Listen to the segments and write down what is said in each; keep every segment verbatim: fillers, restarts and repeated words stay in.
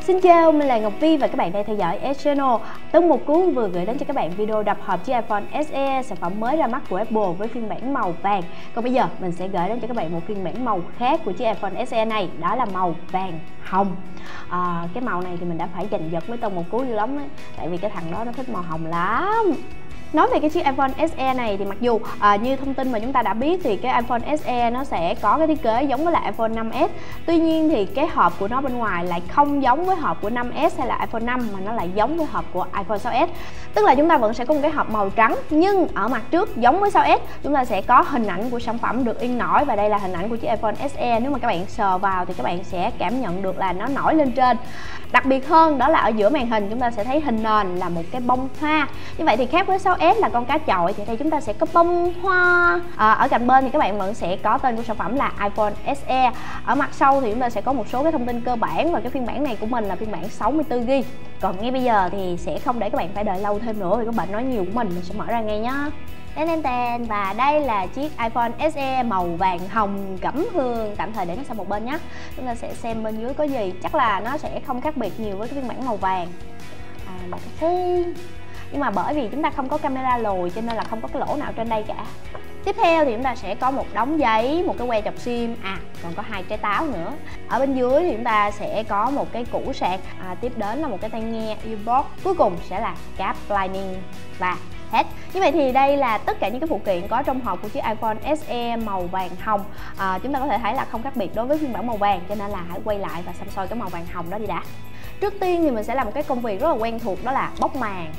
Xin chào, mình là Ngọc Vi và các bạn đang theo dõi S Channel. Tông Một Cuốn vừa gửi đến cho các bạn video đập hộp chiếc iPhone ét e, sản phẩm mới ra mắt của Apple với phiên bản màu vàng. Còn bây giờ mình sẽ gửi đến cho các bạn một phiên bản màu khác của chiếc iPhone ét e này, đó là màu vàng hồng. À, cái màu này thì mình đã phải giành giật với Tông Một Cuốn dữ lắm ấy, tại vì cái thằng đó nó thích màu hồng lắm. Nói về cái chiếc iPhone ét e này thì mặc dù à, như thông tin mà chúng ta đã biết thì cái iPhone ét e nó sẽ có cái thiết kế giống với lại iPhone năm S. Tuy nhiên thì cái hộp của nó bên ngoài lại không giống với hộp của năm S hay là iPhone năm, mà nó lại giống với hộp của iPhone sáu S. Tức là chúng ta vẫn sẽ có một cái hộp màu trắng, nhưng ở mặt trước giống với sáu S chúng ta sẽ có hình ảnh của sản phẩm được in nổi, và đây là hình ảnh của chiếc iPhone ét e. Nếu mà các bạn sờ vào thì các bạn sẽ cảm nhận được là nó nổi lên trên. Đặc biệt hơn đó là ở giữa màn hình chúng ta sẽ thấy hình nền là một cái bông hoa. Như vậy thì khác với sáu S là con cá chọi, thì đây chúng ta sẽ có bông hoa. À, ở cạnh bên thì các bạn vẫn sẽ có tên của sản phẩm là iPhone ét e. Ở mặt sau thì chúng ta sẽ có một số cái thông tin cơ bản, và cái phiên bản này của mình là phiên bản sáu mươi tư gi ga bai. Còn ngay bây giờ thì sẽ không để các bạn phải đợi lâu thêm nữa vì các bạn nói nhiều của mình, mình sẽ mở ra ngay nhá. Tên tên tên và đây là chiếc iPhone ét e màu vàng hồng cẩm hương. Tạm thời để nó sang một bên nhé. Chúng ta sẽ xem bên dưới có gì. Chắc là nó sẽ không khác biệt nhiều với cái phiên bản màu vàng. À, một cái nhưng mà bởi vì chúng ta không có camera lùi cho nên là không có cái lỗ nào trên đây cả. Tiếp theo thì chúng ta sẽ có một đống giấy, một cái que chọc sim, à còn có hai trái táo nữa. Ở bên dưới thì chúng ta sẽ có một cái củ sạc, à, tiếp đến là một cái tai nghe earbuds, cuối cùng sẽ là cáp Lightning và hết. Như vậy thì đây là tất cả những cái phụ kiện có trong hộp của chiếc iPhone ét e màu vàng hồng. À, chúng ta có thể thấy là không khác biệt đối với phiên bản màu vàng, cho nên là hãy quay lại và xăm soi cái màu vàng hồng đó đi đã. Trước tiên thì mình sẽ làm một cái công việc rất là quen thuộc, đó là bóc màng.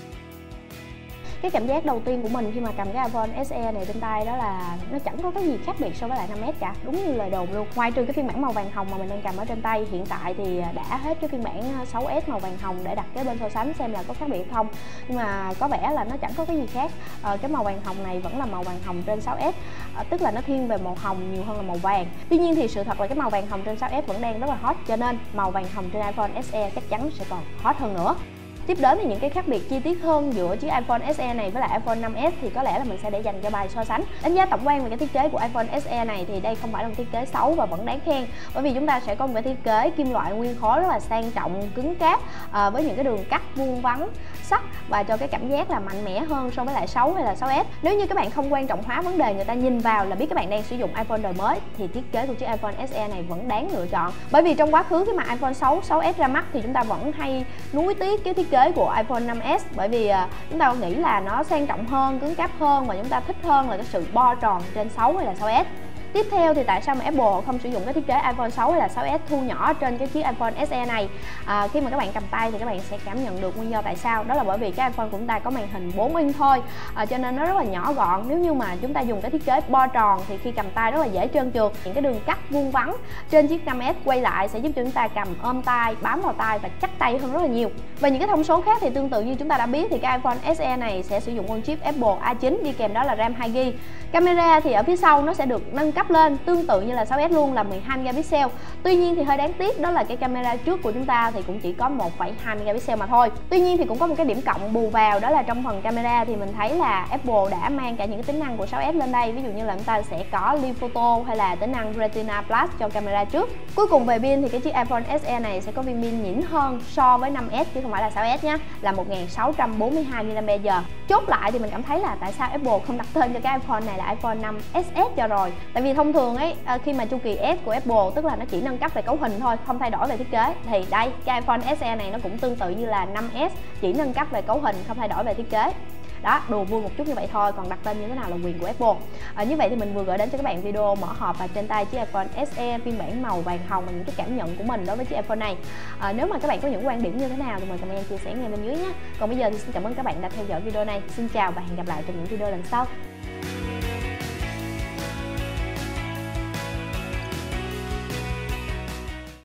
Cái cảm giác đầu tiên của mình khi mà cầm cái iPhone ét e này trên tay đó là nó chẳng có cái gì khác biệt so với lại năm S cả, đúng như lời đồn luôn. Ngoài trừ cái phiên bản màu vàng hồng mà mình đang cầm ở trên tay hiện tại thì đã hết cái phiên bản sáu S màu vàng hồng để đặt kế bên so sánh xem là có khác biệt không. Nhưng mà có vẻ là nó chẳng có cái gì khác. À, cái màu vàng hồng này vẫn là màu vàng hồng trên sáu S, à, tức là nó thiên về màu hồng nhiều hơn là màu vàng. Tuy nhiên thì sự thật là cái màu vàng hồng trên sáu S vẫn đang rất là hot, cho nên màu vàng hồng trên iPhone ét e chắc chắn sẽ còn hot hơn nữa. Tiếp đến thì những cái khác biệt chi tiết hơn giữa chiếc iPhone ét e này với lại iPhone năm S thì có lẽ là mình sẽ để dành cho bài so sánh. Đánh giá tổng quan về cái thiết kế của iPhone ét e này thì đây không phải là một thiết kế xấu và vẫn đáng khen, bởi vì chúng ta sẽ có một cái thiết kế kim loại nguyên khối rất là sang trọng, cứng cáp, à, với những cái đường cắt vuông vắn, sắc và cho cái cảm giác là mạnh mẽ hơn so với lại sáu hay là sáu S. Nếu như các bạn không quan trọng hóa vấn đề, người ta nhìn vào là biết các bạn đang sử dụng iPhone đời mới, thì thiết kế của chiếc iPhone ét e này vẫn đáng lựa chọn. Bởi vì trong quá khứ khi mà iPhone sáu, sáu S ra mắt thì chúng ta vẫn hay nuối tiếc cái thiết kế của iPhone năm S, bởi vì uh, chúng ta nghĩ là nó sang trọng hơn, cứng cáp hơn, và chúng ta thích hơn là cái sự bo tròn trên sáu hay là sáu S. Tiếp theo thì tại sao mà Apple không sử dụng cái thiết kế iPhone sáu hay là sáu S thu nhỏ trên cái chiếc iPhone ét e này? À, khi mà các bạn cầm tay thì các bạn sẽ cảm nhận được nguyên do tại sao. Đó là bởi vì cái iPhone của chúng ta có màn hình bốn inch thôi, à, cho nên nó rất là nhỏ gọn. Nếu như mà chúng ta dùng cái thiết kế bo tròn thì khi cầm tay rất là dễ trơn trượt. Những cái đường cắt vuông vắn trên chiếc năm S quay lại sẽ giúp cho chúng ta cầm ôm tay, bám vào tay và chắc tay hơn rất là nhiều. Và những cái thông số khác thì tương tự như chúng ta đã biết, thì cái iPhone ét e này sẽ sử dụng con chip Apple A chín, đi kèm đó là RAM hai gi ga bai. Camera thì ở phía sau nó sẽ được nâng cấp lên tương tự như là sáu S luôn, là mười hai megapixel. Tuy nhiên thì hơi đáng tiếc đó là cái camera trước của chúng ta thì cũng chỉ có một phẩy hai megapixel mà thôi. Tuy nhiên thì cũng có một cái điểm cộng bù vào, đó là trong phần camera thì mình thấy là Apple đã mang cả những cái tính năng của sáu S lên đây. Ví dụ như là chúng ta sẽ có Live Photo hay là tính năng Retina Plus cho camera trước. Cuối cùng về pin thì cái chiếc iPhone ét e này sẽ có viên pin nhỉnh hơn so với năm S chứ không phải là sáu S nhé, là một nghìn sáu trăm bốn mươi hai mAh. Chốt lại thì mình cảm thấy là tại sao Apple không đặt tên cho cái iPhone này là iPhone năm ét ét cho rồi. Tại vì thông thường ấy, khi mà chu kỳ S của Apple tức là nó chỉ nâng cấp về cấu hình thôi, không thay đổi về thiết kế, thì đây cái iPhone ét e này nó cũng tương tự như là năm S, chỉ nâng cấp về cấu hình, không thay đổi về thiết kế. Đó, đùa vui một chút như vậy thôi, còn đặt tên như thế nào là quyền của Apple. À, như vậy thì mình vừa gửi đến cho các bạn video mở hộp và trên tay chiếc iPhone ét e phiên bản màu vàng hồng và những cái cảm nhận của mình đối với chiếc iPhone này. À, nếu mà các bạn có những quan điểm như thế nào thì mời comment chia sẻ ngay bên dưới nhé. Còn bây giờ thì xin cảm ơn các bạn đã theo dõi video này. Xin chào và hẹn gặp lại trong những video lần sau.